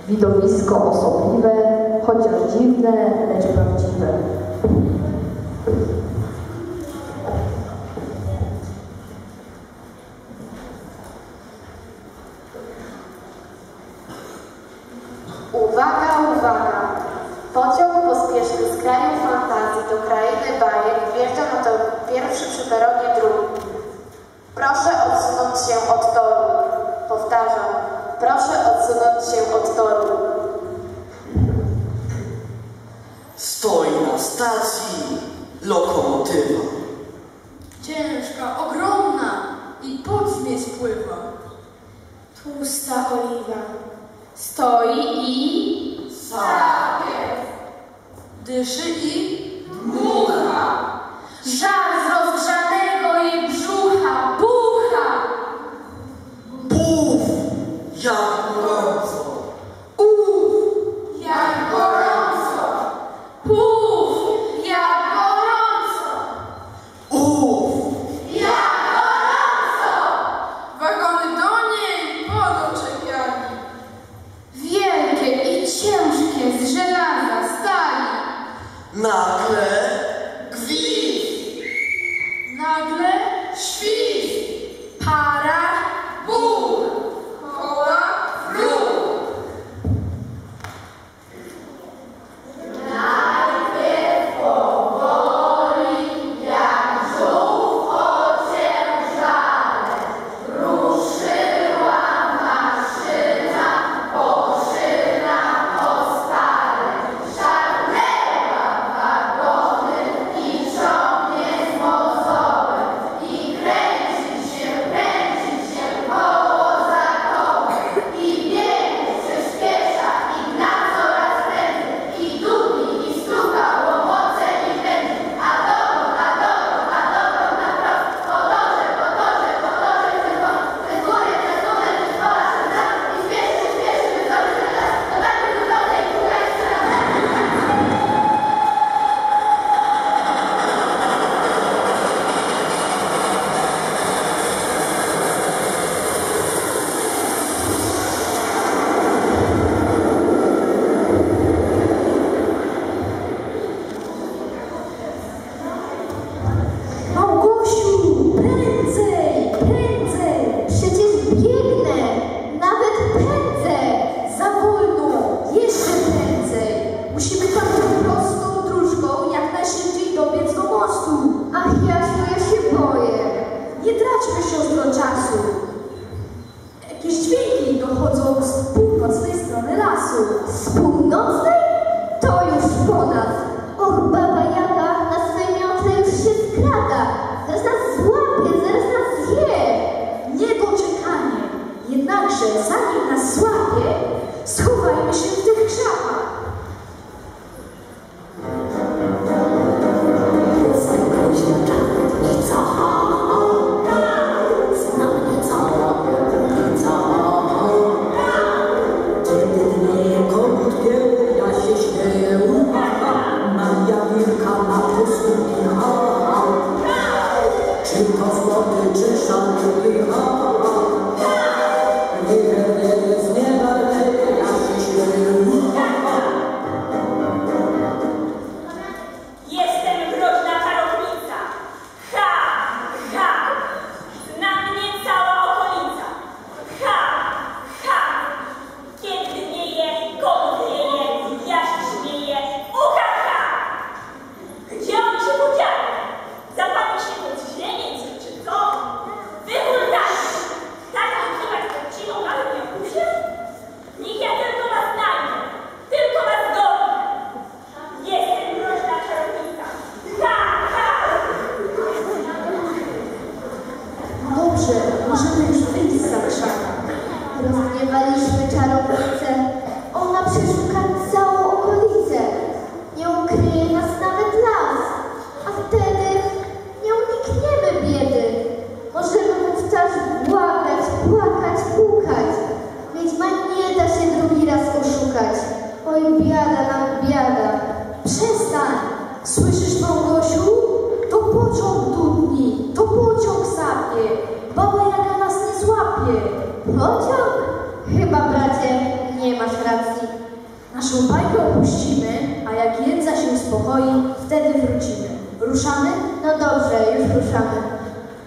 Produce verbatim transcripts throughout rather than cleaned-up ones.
Widowisko osobliwe, chociaż dziwne, lecz prawdziwe. Uwaga, uwaga! Pociąg pospieszny z kraju fantazji do krainy bajek wjeżdża na to pierwszy przy peronie drugi. Proszę odsunąć się od toru. Powtarzam, proszę odsunąć się od toru. Stoi na stacji lokomotywa. Ciężka, ogromna i pot z niej spływa. Tłusta oliwa. Stoi i sapie. Dyszy i dmucha. Żar z rozgrzanego jej brzucha bucha. Buf, jak gorąco. Uf, jak gorąco. Puf, jak gorąco. Uf, jak gorąco. Wagony do niej podoczepiali. Wielkie i ciężkie z żelaza stali. nagle gwizd. Nagle świst. Para, ból. Koła, wróg. Najpierw powoli, jak żółw ociężale, ruszyła maszyna, poszyna po stale. Szarpnęła wagony i ciągnie z mozołem i kręci się, kręci się koło zakoły i biegnie, przyspiesza i gna coraz prędzej i dudni, i stuka, łomoce i pędzi, a dokąd, a dokąd, a dokąd na prost, po torze, po torze, po torze, przez wąt, przez górę, przez tunel, przez pola, przez las i śpieszy, śpieszy, wysoki ten las, to tak wygląda i puka jeszcze raz. Małgosiu, prędzej, prędzej, przecież biegnę, nawet pędzę, za wolno, jeszcze prędzej. Musimy tam prostą dróżką jak najszybciej dobiec do mostu. Ach, jasno, ja się boję. Nie traćmy siostro czasu. Jakieś dźwięki dochodzą z północnej strony lasu. Z północnej? To już po nas. Och, baba Jaga na swej miątle już się skrada. Zaraz nas złapie, zaraz nas zje. Niedoczekanie. Jednakże zanim nas złapie, schowajmy się w tych krzakach. Jestem groźna czarownica. Ha, ha. Zna mnie cała okolica. Ha, ha. Kiedy wieje, kogut wieje, ja się śmieję. Ucha, ha. Gdzie oni się podzieli? Zapadli się pod źreniec, czy co? Wyhultacie. Tak wykrywać podciną na tym jakusie? Niech ja tylko was znajdę. Tylko was gonię. Jestem groźna czarownica. Ha, ha. Dobrze, możemy już wyjść z krzaka. Rozgniewaliśmy czarownicę. Ona przeszuka całą okolicę. Nie ukryje nas nawet las. A wtedy nie unikniemy biedy. Możemy wówczas błagać, płakać, pukać. Wiedźma nie da się drugi raz oszukać. Oj, biada nam, biada. Przestań! Słyszysz, Małgosiu? To pociąg dudni, to pociąg sapie. Baba Jaga nas nie złapie. Pociąg? Chyba, bracie, nie masz racji. tą bajkę opuścimy, a jak Jędza się uspokoi, wtedy wrócimy. Ruszamy? No dobrze, już ruszamy.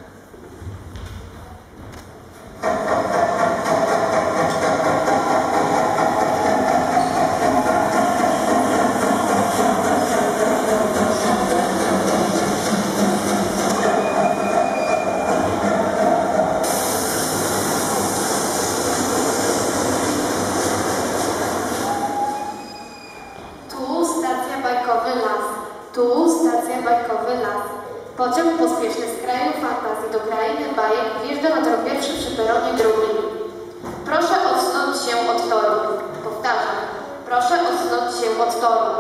Tu stacja Bajkowy Las. Pociąg pospieszny z kraju fantazji do krainy bajek wjeżdża na tor pierwszy przy peronie drugim. Proszę odsunąć się od toru. Powtarzam. Proszę odsunąć się od toru.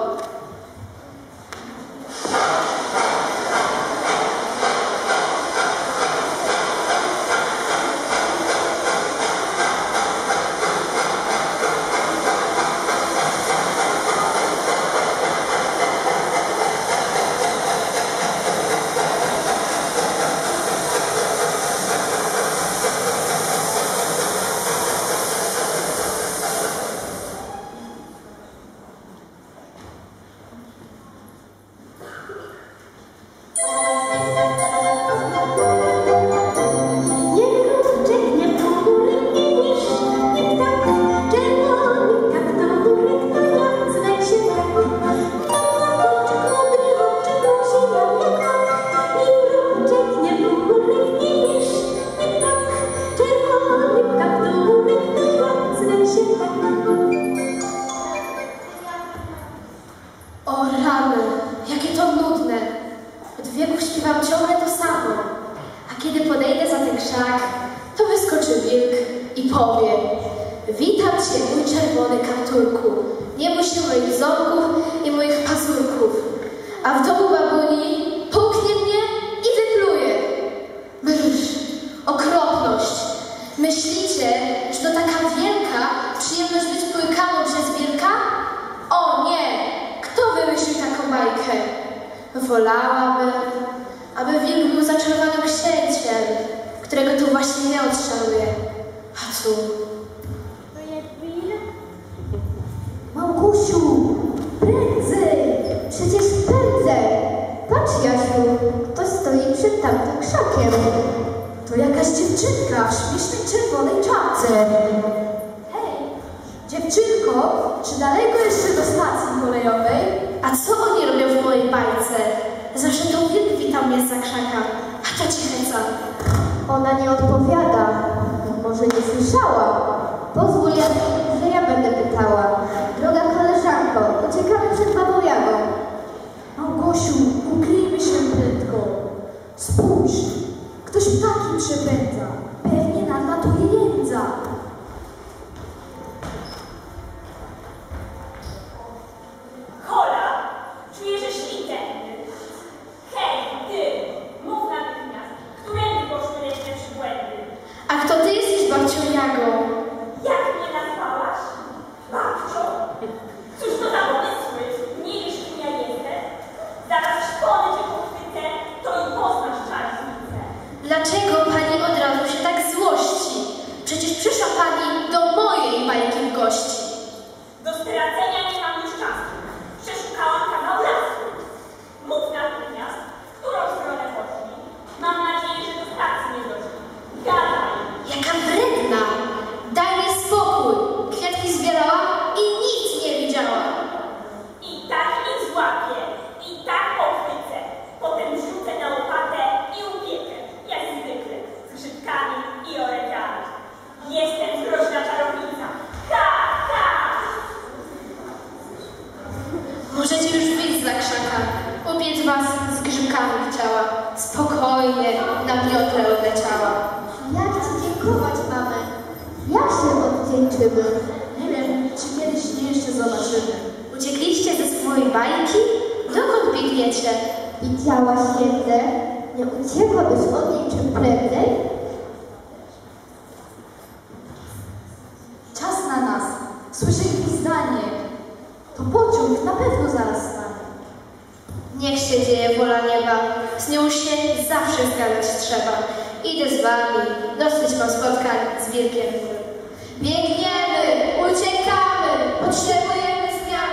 Wolałabym, aby wilk był zaczarowanym księciem, którego tu właśnie nie odczaruje. A tu... To jakby ile? Małgosiu, prędzej! Przecież prędzej! Patrz, Jasiu, ktoś stoi przed tamtym krzakiem. To jakaś dziewczynka w śmiesznej czerwonej czapce. Hej, dziewczynko, czy daleko jeszcze do stacji kolejowej? A co oni robią w mojej bajce? Zawsze to wilk witał mnie za krzaka, a ta cicheca. Ona nie odpowiada. Może nie słyszała. Pozwól, że ja będę pytała. Droga koleżanko, uciekamy przed babą Jagą. Małgosiu, ukryjmy się prędko. Spójrz, ktoś ptaki przepędza. Pewnie nadlatuje Jędza. Możecie już wyjść za krzaka. Obiec was z grzybkami chciała. Spokojnie na Piotrę odleciała. Jak ci dziękować mamy? Jak się odwdzięczymy? Nie wiem, czy kiedyś nie jeszcze zobaczymy. Uciekliście ze swojej bajki? Dokąd biegniecie? Widziałaś Jędzę? Nie uciekłabyś od niej czym prędzej? Czas na nas. Słyszę gwizdanie. To pociąg na pewno zaraz stanie. Niech się dzieje wola nieba. Z nią się zawsze zgadzać trzeba. Idę z wami. Dosyć mam spotkań z wilkiem. Biegniemy, uciekamy, potrzebujemy zmian.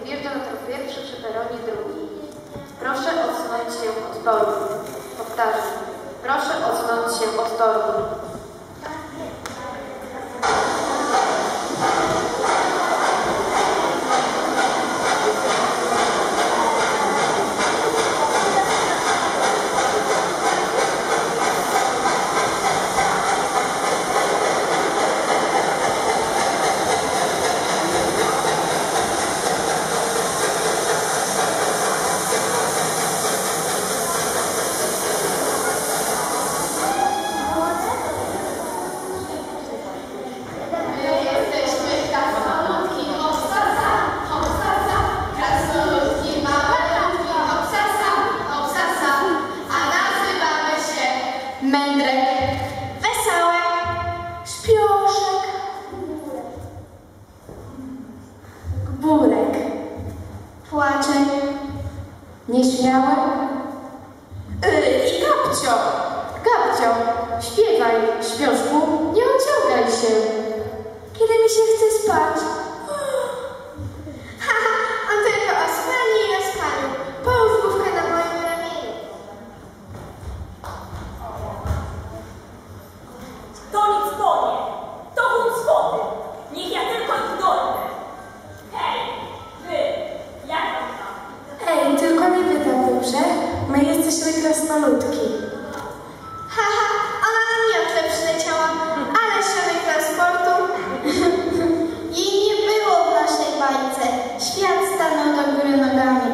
wjeżdża na tor pierwszy, przy peronie drugi. Proszę odsunąć się od toru. Powtarzam. Proszę odsunąć się od toru. Mędrek, wesołek, śpioszek, gburek, płaczek, nieśmiały yy, i Gabcio. Gabcio, śpiewaj, śpioszku, nie ociągaj się. Kiedy mi się chce spać? Haha, on tylko o spaniu i o spaniu. Połóż główkę na moim ramieniu. To nic to nie. To wód z wody. Niech ja tylko ich dorwę. Hej, wy, jak tam tam? Ej, tylko nie wy tak dobrze. My jesteśmy krasnoludki. Haha, ona na miotle przyleciała, ale środek transportu. Jej nie było w naszej bajce. Świat stanął do góry nogami.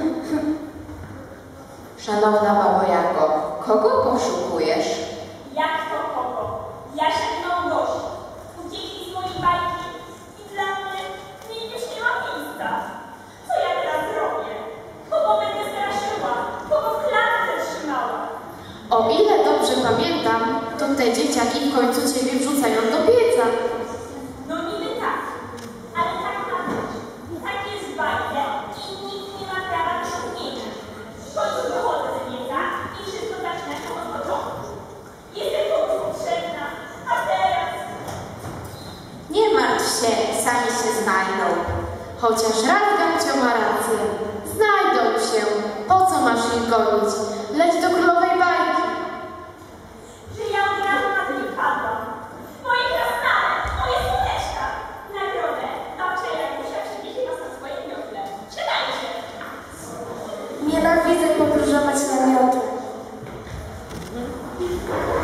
Szanowna babo Janko, kogo poszukujesz? Jak to kogo? Ja sięgnął gości. Uciekli z mojej bajki i dla mnie nie, już nie ma miejsca. Co ja teraz zrobię? Kogo będę straszyła? Kogo w klatce trzymała? O ile dobrze pamiętam, to te dzieciaki w końcu ciebie wrzucają do pieca. No niby tak, ale tak ma być. Tak jest w bajce i nikt nie ma prawa do szuknienia. W końcu wychodzę z pieca i wszystko zaczyna się od początku. Jestem komuś potrzebna, a teraz... Nie martw się, sami się znajdą. Chociaż raz Gabcio ma rację. Znajdą się. Po co masz ich gonić? Leć do królowej bajki. Że ja od razu na to nie wpadłam. Moje krasnale, moje słoneczka. Nagrodę babcia Janusia przyniesie was na swoim miotle. Czytajcie. Nienawidzę podróżować na miotle.